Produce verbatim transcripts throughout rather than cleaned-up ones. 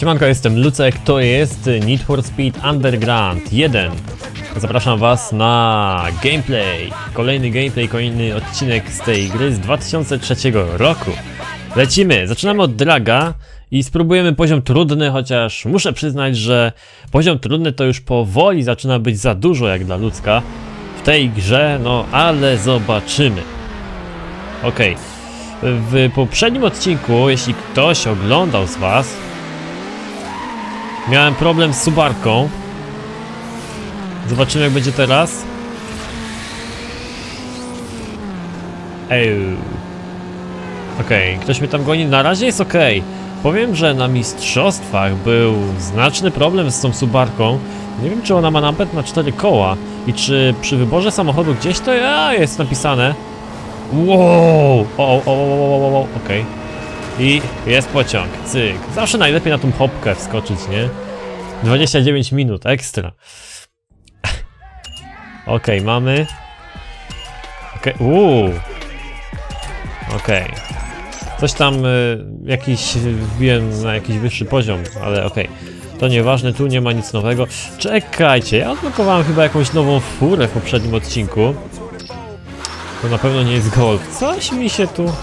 Siemanko, jestem Lucek, to jest Need for Speed Underground jeden. Zapraszam was na gameplay, kolejny gameplay, kolejny odcinek z tej gry z dwa tysiące trzeciego roku. Lecimy, zaczynamy od draga i spróbujemy poziom trudny, chociaż muszę przyznać, że poziom trudny to już powoli zaczyna być za dużo jak dla ludzka w tej grze, no ale zobaczymy. Okej, w poprzednim odcinku, jeśli ktoś oglądał z was, miałem problem z subarką. Zobaczymy jak będzie teraz. Ej. Okej, okay. Ktoś mnie tam goni. Na razie jest okej. Okay. Powiem, że na mistrzostwach był znaczny problem z tą subarką. Nie wiem, czy ona ma napęd na cztery koła i czy przy wyborze samochodu gdzieś to ja, jest napisane. Wow! O, o, o, o, o, o, okej. I jest pociąg, cyk. Zawsze najlepiej na tą hopkę wskoczyć, nie? dwadzieścia dziewięć minut, ekstra. Okej, okay, mamy. Okej, okay. Uuu. Okej. Okay. Coś tam, y, jakiś, wbiłem na jakiś wyższy poziom, ale okej. Okay. To nieważne, tu nie ma nic nowego. Czekajcie, ja odblokowałem chyba jakąś nową furę w poprzednim odcinku. To na pewno nie jest Golf. Coś mi się tu...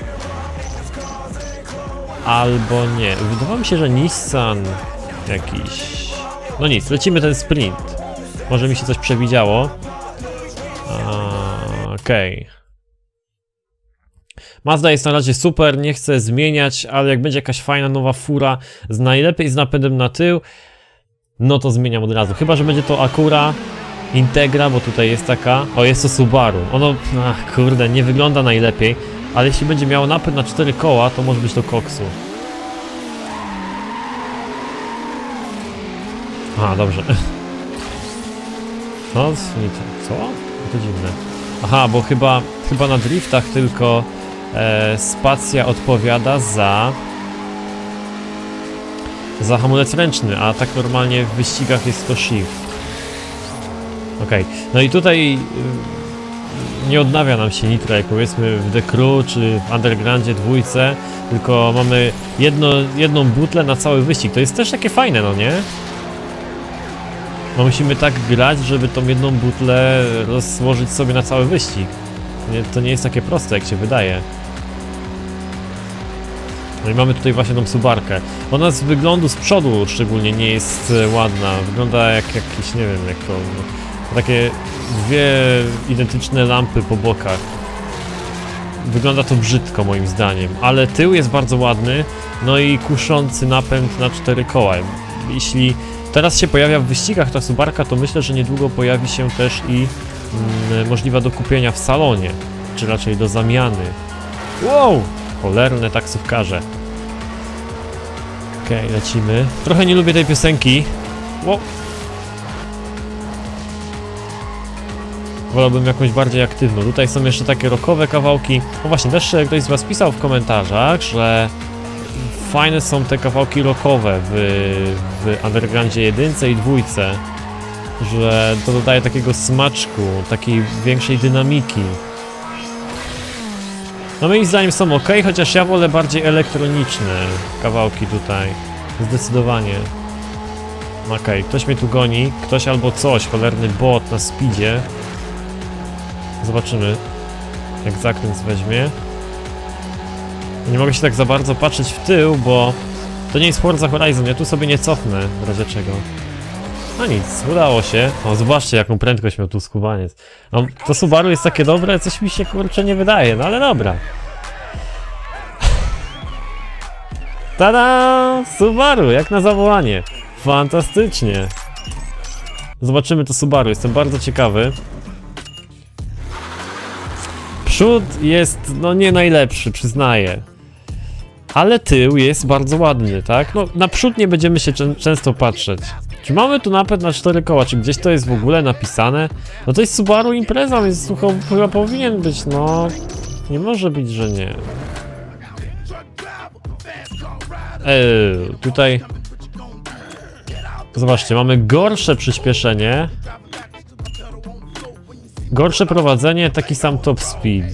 Albo nie. Wydawało mi się, że Nissan jakiś... No nic, lecimy ten sprint. Może mi się coś przewidziało. Okej. Okay. Mazda jest na razie super, nie chcę zmieniać, ale jak będzie jakaś fajna nowa fura, z najlepiej z napędem na tył, no to zmieniam od razu. Chyba że będzie to Acura Integra, bo tutaj jest taka... O, jest to Subaru. Ono, ach, kurde, nie wygląda najlepiej, ale jeśli będzie miało napęd na cztery koła, to może być to koksu. A, dobrze. No, co? To dziwne. Aha, bo chyba, chyba na driftach tylko e, spacja odpowiada za... za hamulec ręczny, a tak normalnie w wyścigach jest to shift. Okej, okay. No i tutaj y, nie odnawia nam się nitro, jak powiedzmy w The Crew czy w Undergroundzie dwójce, tylko mamy jedno, jedną butlę na cały wyścig. To jest też takie fajne, no nie? No musimy tak grać, żeby tą jedną butlę rozłożyć sobie na cały wyścig. Nie, to nie jest takie proste, jak się wydaje. No i mamy tutaj właśnie tą subarkę. Ona z wyglądu z przodu szczególnie nie jest ładna. Wygląda jak jakieś, nie wiem, jak to... Takie dwie identyczne lampy po bokach. Wygląda to brzydko moim zdaniem, ale tył jest bardzo ładny. No i kuszący napęd na cztery koła. Jeśli teraz się pojawia w wyścigach ta subarka, to myślę, że niedługo pojawi się też i mm, możliwa do kupienia w salonie, czy raczej do zamiany. Wow! Cholerne taksówkarze. Okej, okay, lecimy. Trochę nie lubię tej piosenki. Wow. Wolałbym jakąś bardziej aktywną. Tutaj są jeszcze takie rockowe kawałki. No właśnie, też ktoś z was pisał w komentarzach, że fajne są te kawałki rockowe w, w Undergroundzie jedynce i dwójce. Że to dodaje takiego smaczku, takiej większej dynamiki. No moim zdaniem są ok, chociaż ja wolę bardziej elektroniczne kawałki tutaj. Zdecydowanie. Okej, okay, ktoś mnie tu goni. Ktoś albo coś, cholerny bot na speedzie. Zobaczymy, jak zakręt weźmie. Nie mogę się tak za bardzo patrzeć w tył, bo to nie jest Forza Horizon, ja tu sobie nie cofnę, w razie czego. No nic, udało się. O, zobaczcie jaką prędkość miał tu skubaniec. No, to Subaru jest takie dobre, coś mi się kurczę nie wydaje, no ale dobra. Tada! Subaru, jak na zawołanie. Fantastycznie. Zobaczymy to Subaru, jestem bardzo ciekawy. Przód jest, no nie najlepszy, przyznaję. Ale tył jest bardzo ładny, tak? No na przód nie będziemy się czę często patrzeć. Czy mamy tu napęd na cztery koła? Czy gdzieś to jest w ogóle napisane? No to jest Subaru Impreza, więc chyba powinien być, no... Nie może być, że nie. Eee, tutaj... Zobaczcie, mamy gorsze przyspieszenie. Gorsze prowadzenie, taki sam top speed.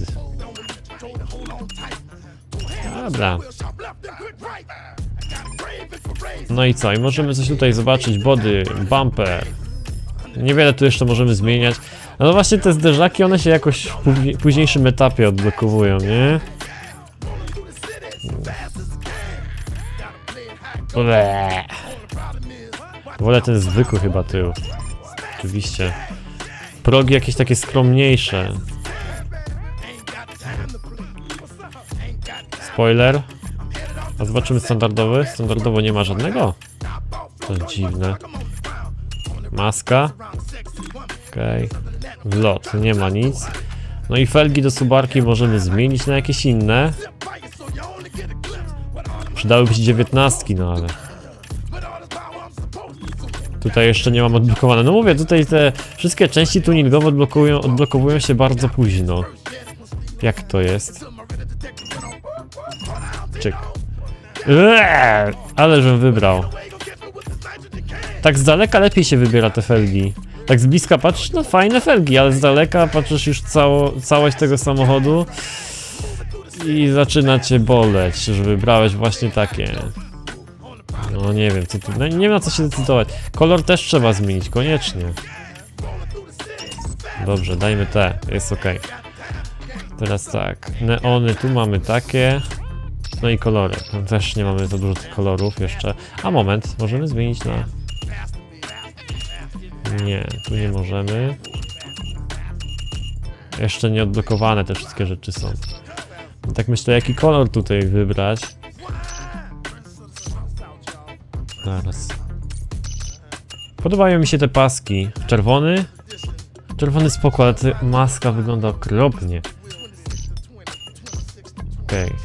Dobra. No i co? I możemy coś tutaj zobaczyć. Body, bumper. Niewiele tu jeszcze możemy zmieniać. No właśnie te zderzaki, one się jakoś w późniejszym etapie odblokowują, nie? Ble. Wolę ten zwykły chyba tył. Oczywiście. Progi jakieś takie skromniejsze. Spoiler. A zobaczymy standardowy. Standardowo nie ma żadnego. To dziwne. Maska. Okej. Okay. Wlot. Nie ma nic. No i felgi do Subarki możemy zmienić na jakieś inne. Przydałyby się dziewiętnastki, no ale... Tutaj jeszcze nie mam odblokowane. No mówię, tutaj te wszystkie części tuningowe odblokują, odblokowują się bardzo późno. Jak to jest? Czyk. Eee, ale żem wybrał. Tak z daleka lepiej się wybiera te felgi. Tak z bliska patrzysz, no fajne felgi, ale z daleka patrzysz już cało, całość tego samochodu i zaczyna cię boleć, że wybrałeś właśnie takie. No nie wiem, co tu, no, nie wiem na co się decydować. Kolor też trzeba zmienić, koniecznie. Dobrze, dajmy te, jest ok. Teraz tak, neony tu mamy takie. No i kolory, tam też nie mamy za dużo tych kolorów jeszcze. A moment, możemy zmienić na... Nie, tu nie możemy. Jeszcze nie odblokowane te wszystkie rzeczy są. Tak myślę, jaki kolor tutaj wybrać. Zaraz. Podobają mi się te paski. Czerwony? Czerwony spoko, ale ta maska wygląda okropnie. Okej. Okay.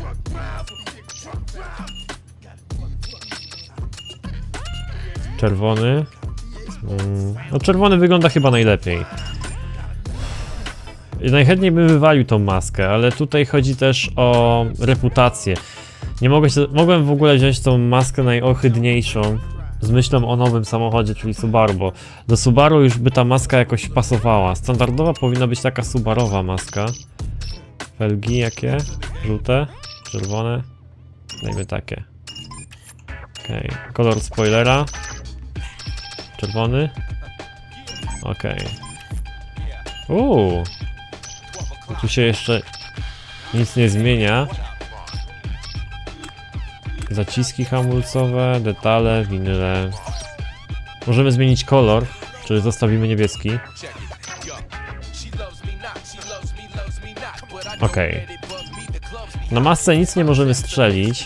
Czerwony. No czerwony wygląda chyba najlepiej. Najchętniej bym wywalił tą maskę, ale tutaj chodzi też o reputację. Nie mogę się, mogłem w ogóle wziąć tą maskę najohydniejszą z myślą o nowym samochodzie, czyli Subaru, bo do Subaru już by ta maska jakoś pasowała. Standardowa powinna być taka Subarowa maska. Felgi jakie? Żółte? Czerwone? Dajmy takie. Okej, okay. Kolor spoilera. Czerwony. Okej. Okay. Uuu. Tu się jeszcze nic nie zmienia. Zaciski hamulcowe, detale, winyle. Możemy zmienić kolor, czy zostawimy niebieski. Okej. Okay. Na masce nic nie możemy strzelić.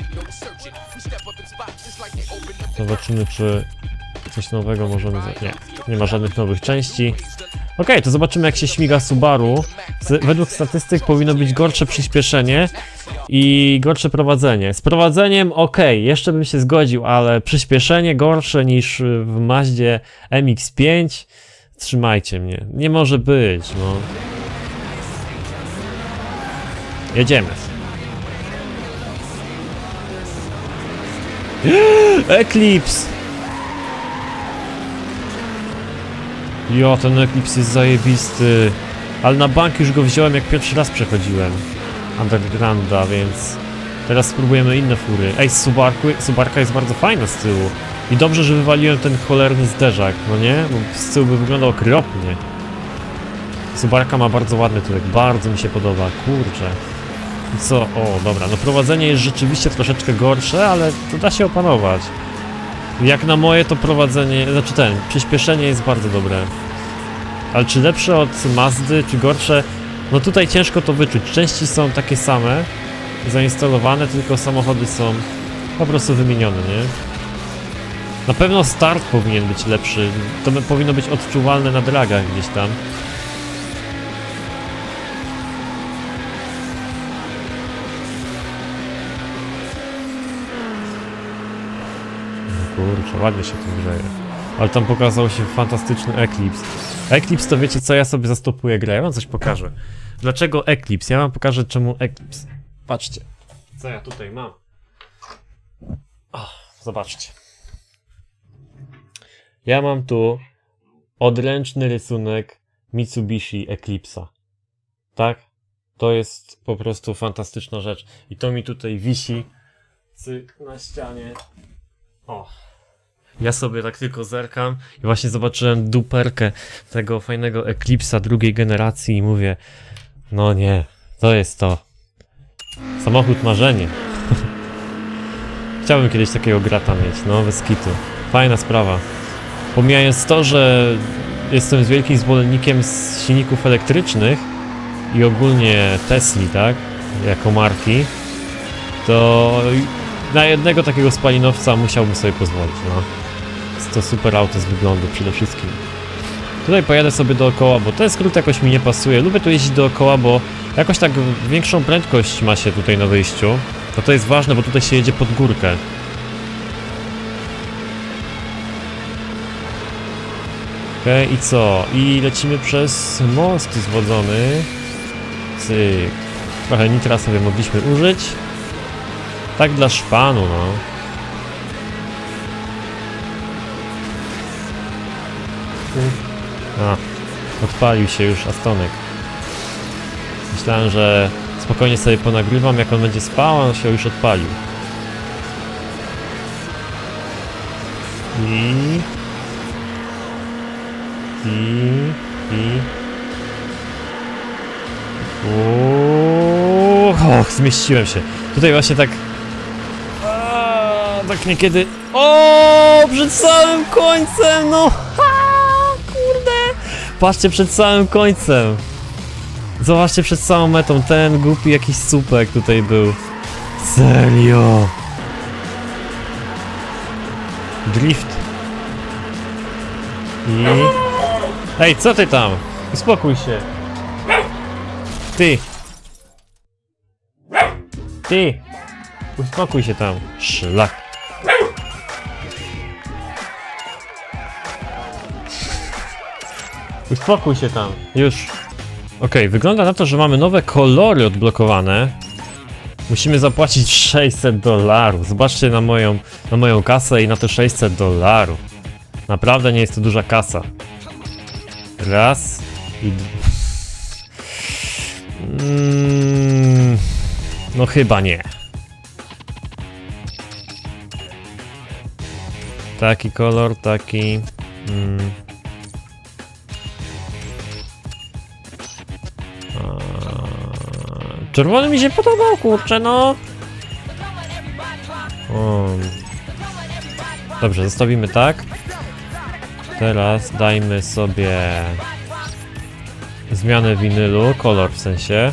Zobaczymy, czy coś nowego możemy... Nie, nie ma żadnych nowych części. Ok, to zobaczymy, jak się śmiga Subaru. Według statystyk powinno być gorsze przyspieszenie i gorsze prowadzenie. Z prowadzeniem ok, jeszcze bym się zgodził, ale przyspieszenie gorsze niż w Mazdzie M X pięć. Trzymajcie mnie. Nie może być, no. Jedziemy. Eclipse! Jo, ten Eclipse jest zajebisty. Ale na bank już go wziąłem, jak pierwszy raz przechodziłem Undergrounda, więc teraz spróbujemy inne fury. Ej, Subarku, Subarka jest bardzo fajna z tyłu. I dobrze, że wywaliłem ten cholerny zderzak, no nie? Bo z tyłu by wyglądał okropnie. Subarka ma bardzo ładny tyłek, bardzo mi się podoba, kurczę. I co? O, dobra, no prowadzenie jest rzeczywiście troszeczkę gorsze, ale to da się opanować. Jak na moje to prowadzenie, znaczy ten, przyspieszenie jest bardzo dobre. Ale czy lepsze od Mazdy, czy gorsze? No tutaj ciężko to wyczuć. Części są takie same, zainstalowane, tylko samochody są po prostu wymienione, nie? Na pewno start powinien być lepszy, to powinno być odczuwalne na dragach gdzieś tam. Kurczę, ładnie się tu grzeje. Ale tam pokazał się fantastyczny Eclipse. Eclipse to wiecie co, ja sobie zastopuję grę, ja wam coś pokażę. Dlaczego Eclipse? Ja wam pokażę czemu Eclipse. Patrzcie, co ja tutaj mam. Oh, zobaczcie. Ja mam tu odręczny rysunek Mitsubishi Eclipse'a. Tak? To jest po prostu fantastyczna rzecz. I to mi tutaj wisi cyk na ścianie. O. Ja sobie tak tylko zerkam i właśnie zobaczyłem duperkę tego fajnego Eclipse'a drugiej generacji i mówię, no nie, to jest to. Samochód marzenie. Chciałbym kiedyś takiego grata mieć, no bez kitu. Fajna sprawa. Pomijając to, że jestem z wielkim zwolennikiem z silników elektrycznych i ogólnie Tesli, tak, jako marki, to na jednego takiego spalinowca musiałbym sobie pozwolić, no. Jest to super auto z wyglądu przede wszystkim. Tutaj pojadę sobie dookoła, bo ten skrót jakoś mi nie pasuje. Lubię tu jeździć dookoła, bo jakoś tak większą prędkość ma się tutaj na wyjściu. To to jest ważne, bo tutaj się jedzie pod górkę. Okej, okay, i co? I lecimy przez most zwodzony. Cyk. Trochę nitra sobie mogliśmy użyć. Tak dla szpanu, no. A, odpalił się już Astonek. Myślałem, że spokojnie sobie ponagrywam, jak on będzie spał, a on się już odpalił. I... I... I... Uuu, och, zmieściłem się. Tutaj właśnie tak... A, tak niekiedy... O, przed samym końcem, no! Patrzcie przed samym końcem. Zobaczcie przed samą metą. Ten głupi jakiś słupek tutaj był. Serio. Drift. I... Ej, co ty tam? Uspokój się. Ty. Ty. Uspokój się tam. Szlak. Uspokój się tam, już. Okej, okay, wygląda na to, że mamy nowe kolory odblokowane. Musimy zapłacić sześćset dolarów. Zobaczcie na moją, na moją kasę i na te sześćset dolarów. Naprawdę nie jest to duża kasa. Raz i dwa. Mm, no chyba nie. Taki kolor, taki... Mm. Czerwony mi się podobał, kurczę, no. O. Dobrze, zostawimy tak. Teraz dajmy sobie zmianę winylu, kolor w sensie.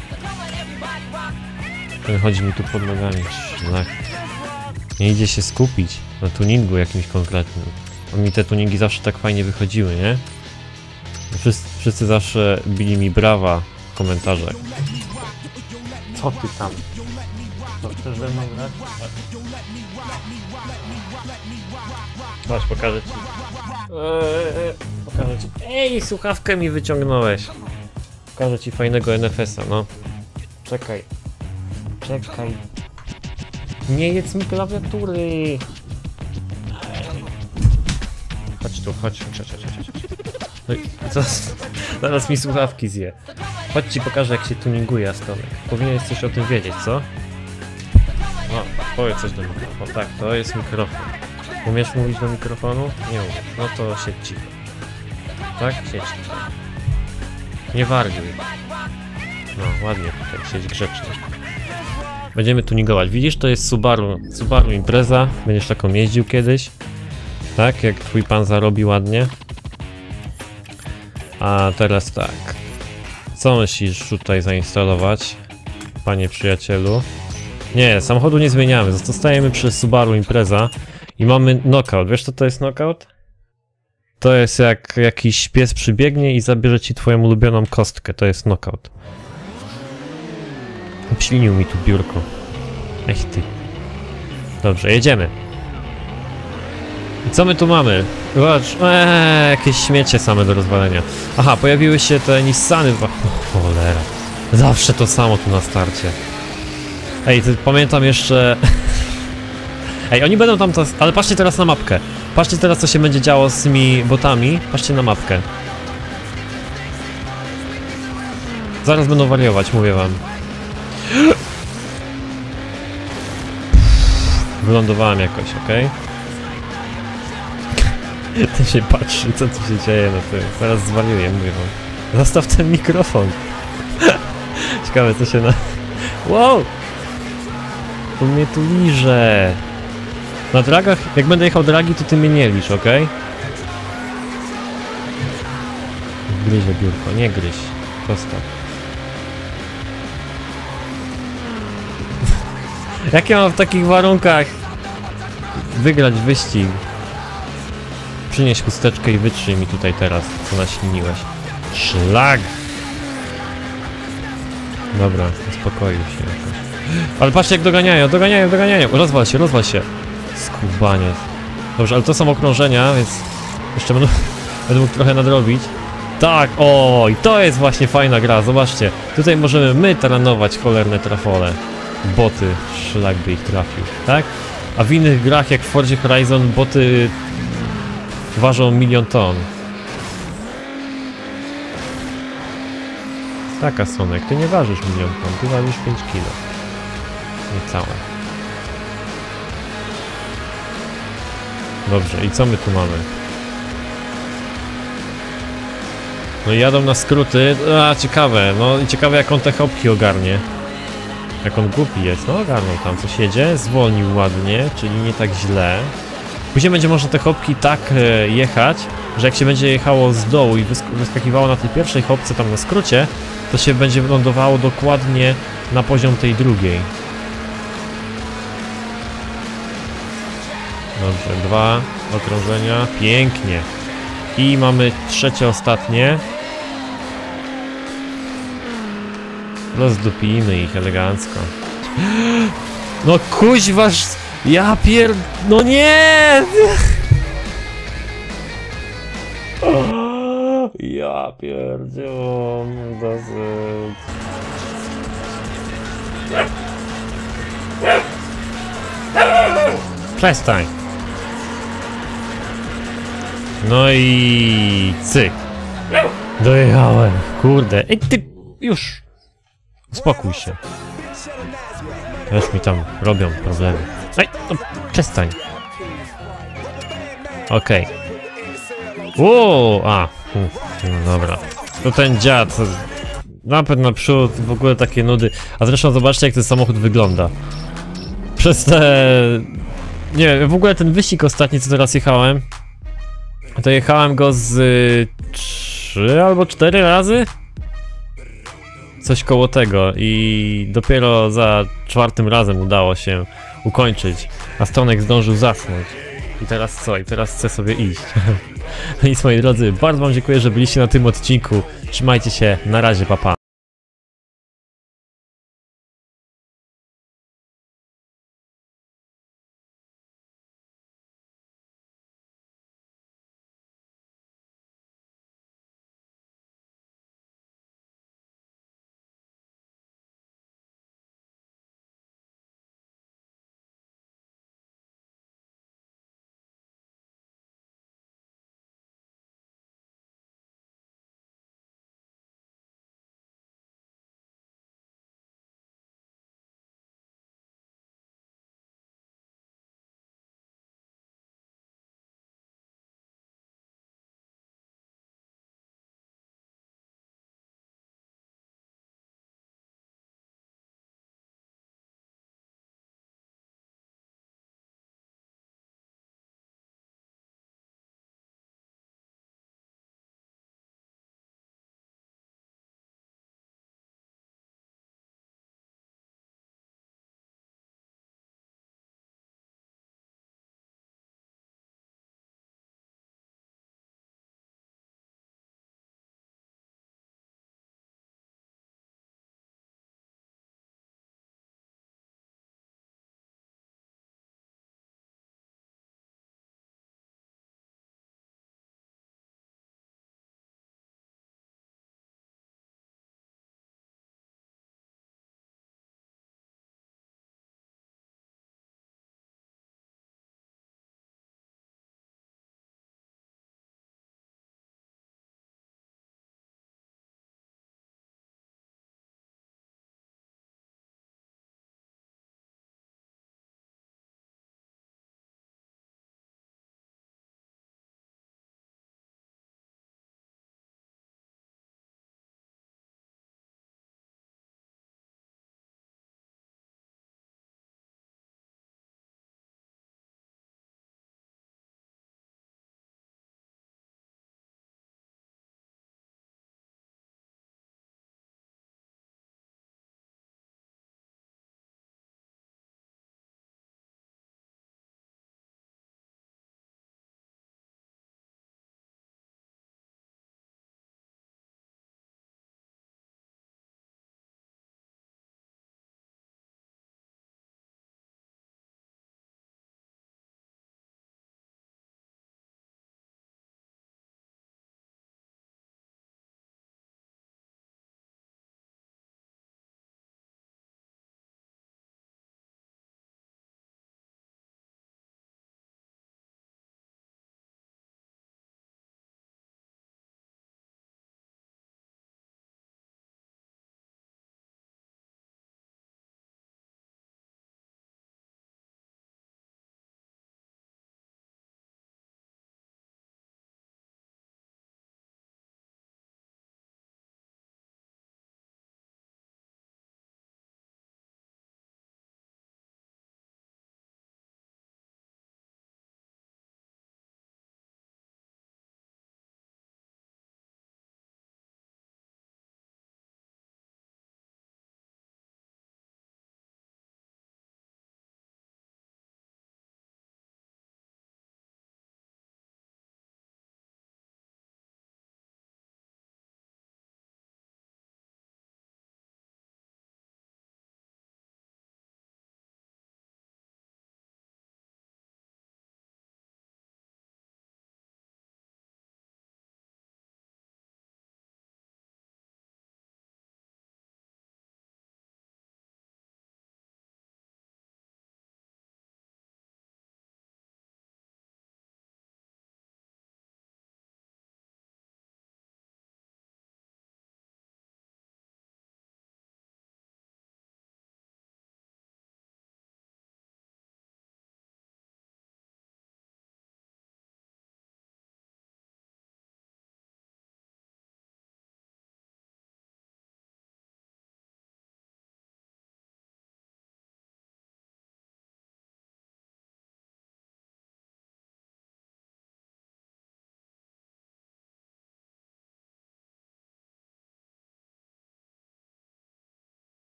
Ten chodzi mi tu pod nogami. Szlak. Nie idzie się skupić na tuningu jakimś konkretnym. A mi te tuningi zawsze tak fajnie wychodziły, nie? Wszyscy, wszyscy zawsze bili mi brawa w komentarzach. Co ty tam? Co chcesz ze mną grać? Masz, pokażę ci. Eee, pokażę ci. Ej, słuchawkę mi wyciągnąłeś. Pokażę ci fajnego N F S a, no. Czekaj. Czekaj. Nie jedz mi klawiatury. Chodź tu, chodź, chodź, chodź, chodź, chodź. No i zaraz, zaraz mi słuchawki zje. Chodź ci pokażę, jak się tuninguje Astonek. Powinieneś coś o tym wiedzieć, co? O, powiedz coś do mikrofonu. O tak, to jest mikrofon. Umiesz mówić do mikrofonu? Nie umiesz. No to siedź cicho. Tak? Siedź cicho. Nie warguj. No, ładnie tutaj, siedź grzecznie. Będziemy tuningować. Widzisz, to jest Subaru, Subaru Impreza. Będziesz taką jeździł kiedyś. Tak, jak twój pan zarobi ładnie. A teraz tak. Co myślisz tutaj zainstalować, panie przyjacielu? Nie, samochodu nie zmieniamy. Zostajemy przy Subaru Impreza i mamy knockout. Wiesz co to jest knockout? To jest jak jakiś pies przybiegnie i zabierze ci twoją ulubioną kostkę. To jest knockout. Obślinił mi tu biurko. Ech ty. Dobrze, jedziemy. I co my tu mamy? Zobacz, eee, jakieś śmiecie same do rozwalenia. Aha, pojawiły się te Nissany. O, cholera. Zawsze to samo tu na starcie. Ej, ty, pamiętam jeszcze... Ej, oni będą tam... Tas... Ale patrzcie teraz na mapkę. Patrzcie teraz, co się będzie działo z tymi botami. Patrzcie na mapkę. Zaraz będą wariować, mówię wam. Wylądowałem jakoś, okej? Okay? Ten się patrzy, co tu się dzieje na tym. Zaraz zwariuję, mówię wam. Zostaw ten mikrofon. Ciekawe, co się na... Wow! To mnie tu liże. Na dragach, jak będę jechał dragi, to ty mnie nie licz, okej? Okay? Gryzie biurko, nie gryź. Zostaw. Jak ja mam w takich warunkach wygrać wyścig? Przynieś chusteczkę i wytrzyj mi tutaj teraz, co naśliniłeś. Szlag! Dobra, uspokoił się jakoś. Ale patrzcie, jak doganiają, doganiają, doganiają. Rozwal się, rozwal się. Skubaniec. Dobrze, ale to są okrążenia, więc jeszcze będę, będę mógł trochę nadrobić. Tak, o, i to jest właśnie fajna gra, zobaczcie. Tutaj możemy my taranować cholerne trafole. Boty, szlak by ich trafił, tak? A w innych grach, jak w Forzie Horizon, boty ważą milion ton. Taka, Sonek, ty nie ważysz milion ton, ty ważysz pięć kilo. Niecałe. Dobrze, i co my tu mamy? No i jadą na skróty, a ciekawe, no i ciekawe jak on te hopki ogarnie. Jak on głupi jest, no ogarnął tam, coś jedzie, zwolnił ładnie, czyli nie tak źle. Później będzie można te hopki tak e, jechać, że jak się będzie jechało z dołu i wysk wyskakiwało na tej pierwszej hopce tam na skrócie, to się będzie lądowało dokładnie na poziom tej drugiej. Dobrze, dwa okrążenia, pięknie. I mamy trzecie, ostatnie. Rozdupimy ich elegancko. No kuźważ! Ja pier... No nie! Ja pierdzią... Dosyć... Przestań! No i... cyk! Dojechałem! Kurde! Ej ty... już! Uspokój się. Już mi tam robią problemy. Ej, no, przestań. Okej. Okay. Uuu, a. No dobra. To ten dziad. Napęd naprzód, w ogóle takie nudy. A zresztą zobaczcie, jak ten samochód wygląda. Przez te... Nie wiem, w ogóle ten wyścig ostatni, co teraz jechałem, to jechałem go z y, trzy albo cztery razy? Coś koło tego i dopiero za czwartym razem udało się ukończyć, a Stonek zdążył zasnąć. I teraz co? I teraz chcę sobie iść. No nic, moi drodzy, bardzo wam dziękuję, że byliście na tym odcinku. Trzymajcie się, na razie, pa pa.